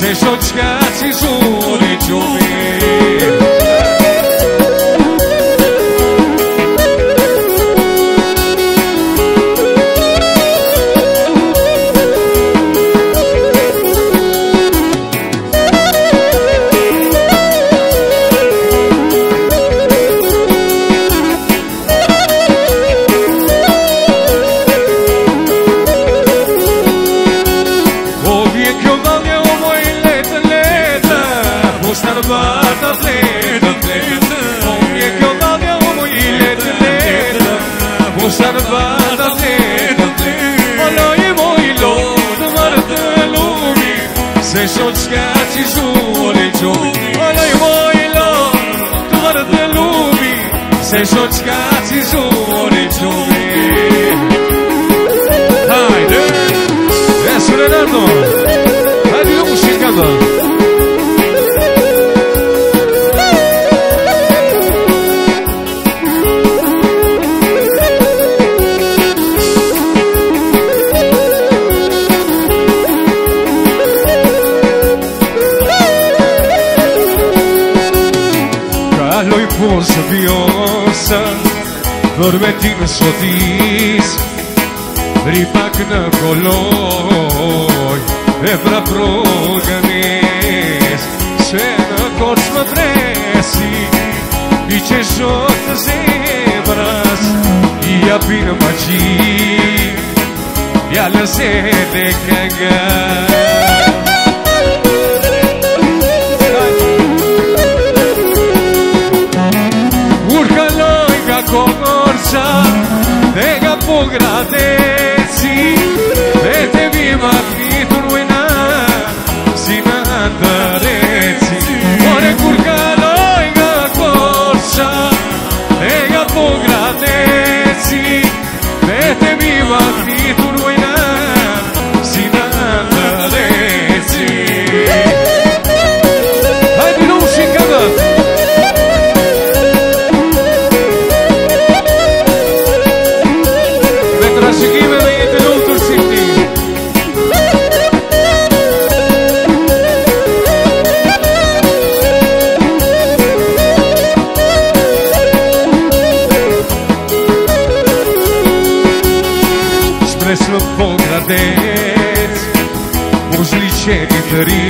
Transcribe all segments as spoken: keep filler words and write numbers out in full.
se shoqati zuri gjumi. Se shoqati zuri gjumi. Olaj mojlo të mërë dhe lumi, se shoqati zuri gjumi. Hajde, e su Renato, hajde lu mushika dhe. Por së vjosa, për me ti në sotis, vri pak në koloj, e pra programis, se në kosh më presi, i që shok të zebras, i api në magji, ja lëzet e kënga. Konorca, dhe nga po gradeci, dhe te vima fitur ujna, si në ndëreci. Ore kur kaloj nga korça, dhe nga po gradeci, dhe te vima fitur ujna, si në ndëreci. Hajde në ushin ka dhe. Shikime me jetë lutur si ti. Shpres në po gradec, u zliqeni të ri,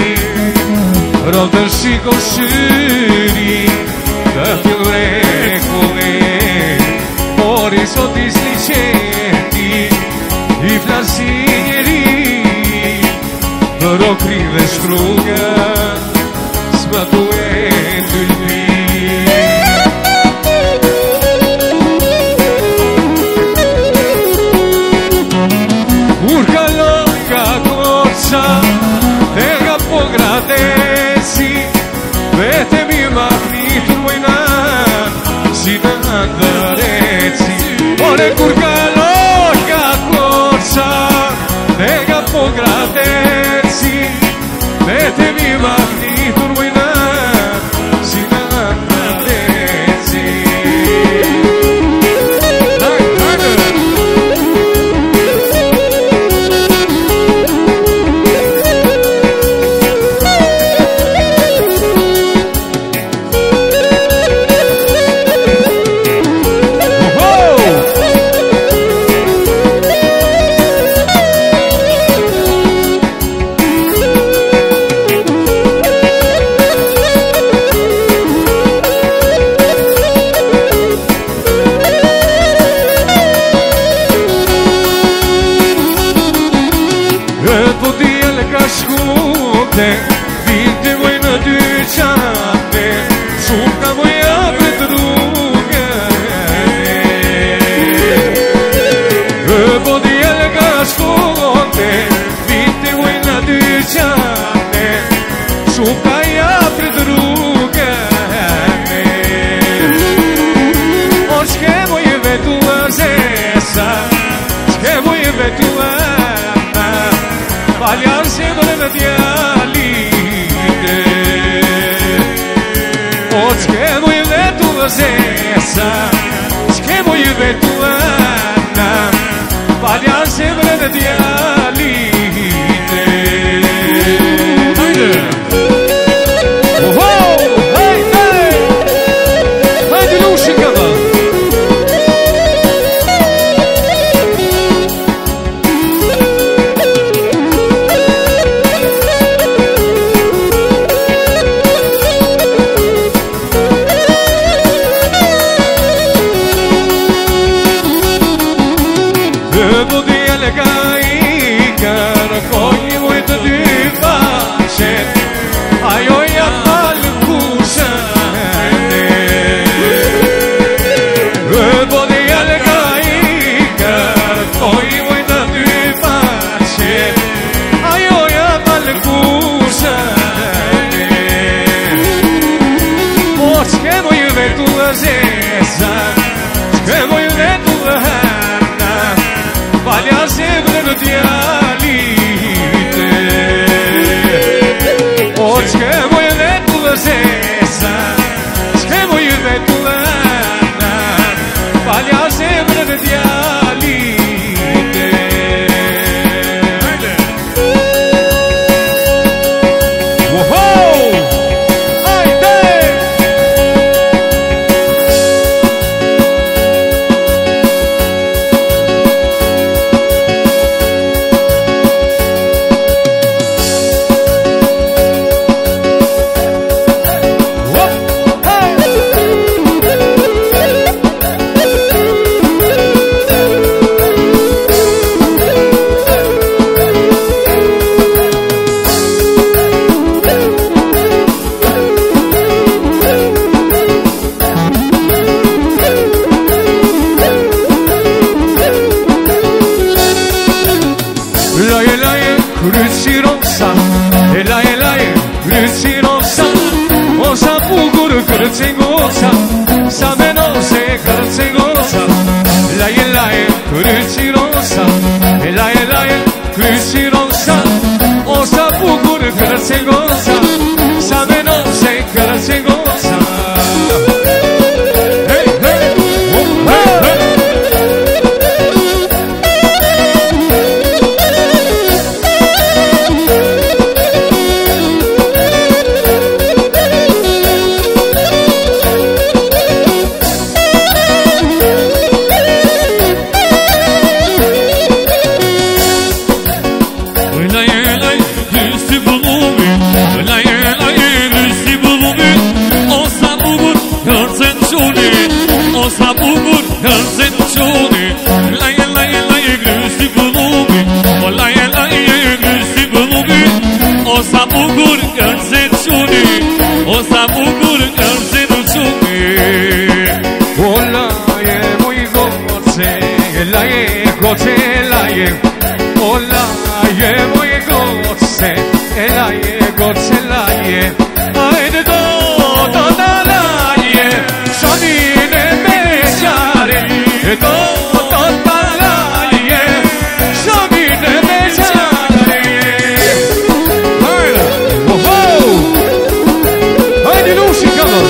rodën shiko shëri, të fillre kove, mori sot i zliqeni, i flasi njeri, për okri dhe shkruga, s'ma duhet të lëmi. Kur kalon nga korça, dhe nga po gradeci, vete mi ma fritur mojna, si në ndëreci. Ore kur kalon nga korça, dhe nga po gradeci, vete mi ma fritur mojna, si në ndëreci. Vinte moj në dyqane, shumë ka moj apre të rrugane. Po djel ka shkonte, vinte moj në dyqane, shumë ka apre të rrugane. O qke moj vetu a zesa, qke moj vetu a paljar se dole në djalite. O qke moj vetu a zesa, qke moj vetu a paljar se dole në djalite. bužane Očke moje vetula zesa Očke moje vetula hana Valja zemlje do dijalite Očke moje vetula zesa Očke moje vetula hana Valja zemlje do dijalite Krcengosa, sa meno se krcengosa, laje laje krcirosa, laje laje krcirosa, osa pukur krcengosa, sa meno se krcengosa. Hey hey, oh, hey hey. Osa bugur hırzen çoni Laye laye laye gülsü bulumi Laye laye gülsü bulumi Osa bugur hırzen çoni Osa bugur hırzen çoni Olaye muy goce Laye goce laye Olaye muy goce Laye goce laye Haydi do do da laye Şamine Do do talaye Şamine mecare Haydi Oho Haydi Lucy come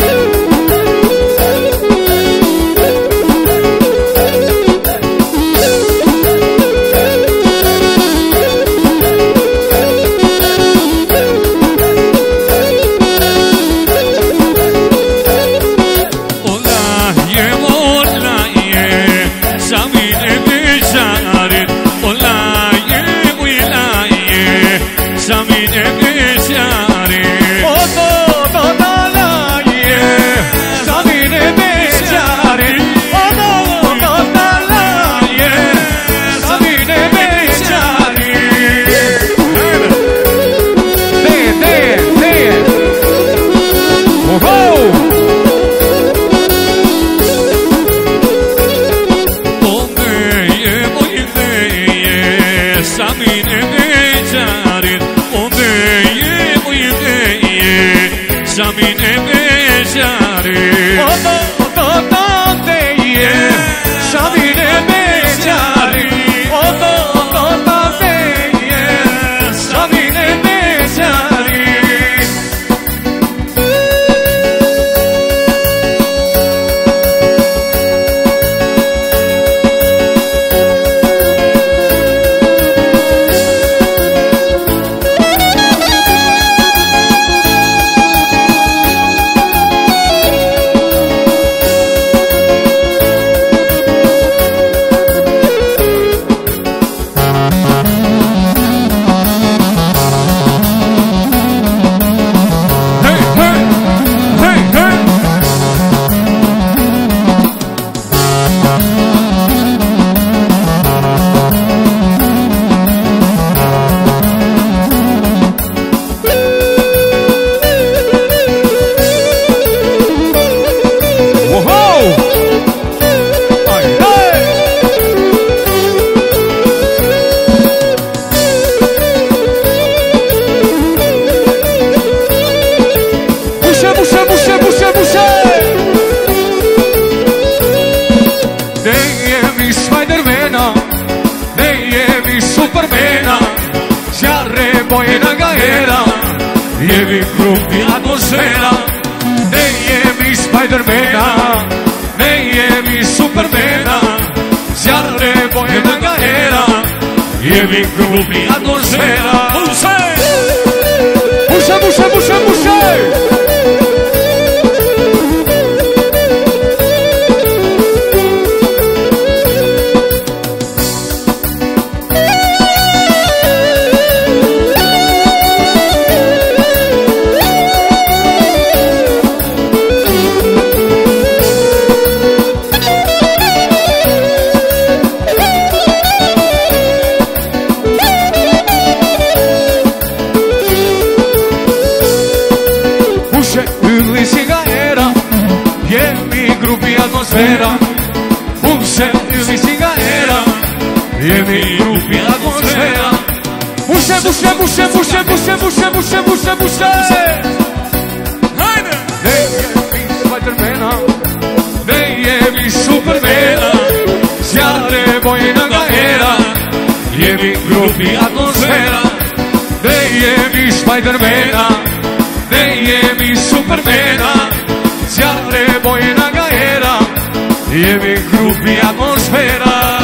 Şamine mecare Odo odo da deye Şamine mecare Odo odo da deye Şamine mecare bojna gaera, je mi grubi atmosfera, ne je mi Spidermana, ne je mi Supermana, zjare bojna gaera, je mi grubi atmosfera. Muše! Muše, muše, muše, muše! Atmosfera, uše ili cigarera, je mi grubi atmosfera. Muše, muše, muše, muše, muše, muše, muše, muše, muše. Hajde! Ne je mi Spidermana, ne je mi Supermana, zjare bojna gaera, je mi grubi atmosfera. Ne je mi Spidermana, ne je mi Supermana, zjare bojna gaera, je mi grubi atmosfera.